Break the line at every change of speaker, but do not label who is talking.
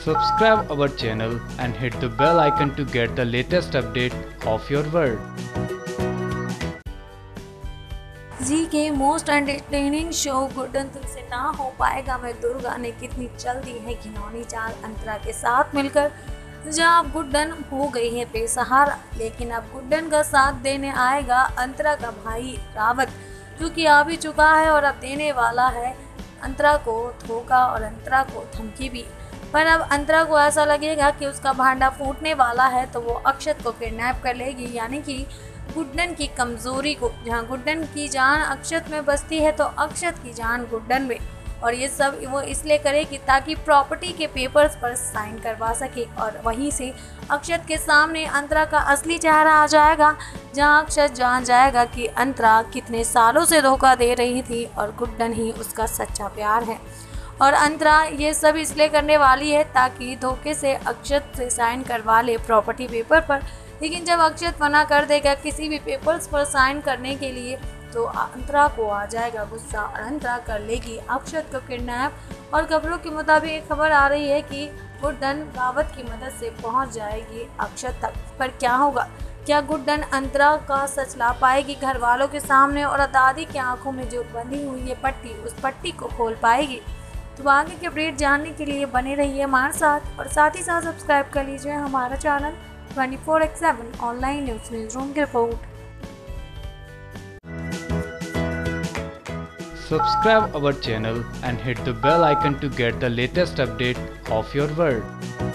Subscribe our channel and hit the bell icon to get the latest update of your world.
जी के most entertaining show Guddan तुमसे ना हो पाएगा मैं दुर्गा ने कितनी चल दी है घिनौनी चाल अंतरा के साथ मिलकर, जहां अब गुड्डन हो गई है बेसहारा। लेकिन अब गुड्डन का साथ देने आएगा अंतरा का भाई रावत, जो कि आ भी चुका है और अब देने वाला है अंतरा को धोखा और अंतरा को धमकी भी। पर अब अंतरा को ऐसा लगेगा कि उसका भांडा फूटने वाला है तो वो अक्षत को किडनैप कर लेगी, यानी कि गुड्डन की कमज़ोरी को। जहाँ गुड्डन की जान अक्षत में बसती है तो अक्षत की जान गुड्डन में, और ये सब वो इसलिए करेगी ताकि प्रॉपर्टी के पेपर्स पर साइन करवा सके। और वहीं से अक्षत के सामने अंतरा का असली चेहरा आ जाएगा, जहाँ अक्षत जान जाएगा कि अंतरा कितने सालों से धोखा दे रही थी और गुड्डन ही उसका सच्चा प्यार है। और अंतरा ये सब इसलिए करने वाली है ताकि धोखे से अक्षत से साइन करवा ले प्रॉपर्टी पेपर पर। लेकिन जब अक्षत मना कर देगा किसी भी पेपर्स पर साइन करने के लिए, तो अंतरा को आ जाएगा गुस्सा और अंतरा कर लेगी अक्षत को किडनैप। और खबरों के मुताबिक एक खबर आ रही है कि गुड्डन रावत की मदद से पहुंच जाएगी अक्षत तक। पर क्या होगा? क्या गुड्डन अंतरा का सच ला पाएगी घर वालों के सामने, और दादी की आंखों में जो बंधी हुई है पट्टी, उस पट्टी को खोल पाएगी? तो आगे के अपडेट जानने के लिए बने रहिए हमारे साथ, और साथ ही साथ सब्सक्राइब कर लीजिए हमारा चैनल 24/7 ऑनलाइन न्यूज़ रूम की रिपोर्ट।
Subscribe our channel and hit the bell icon to get the latest update of your world.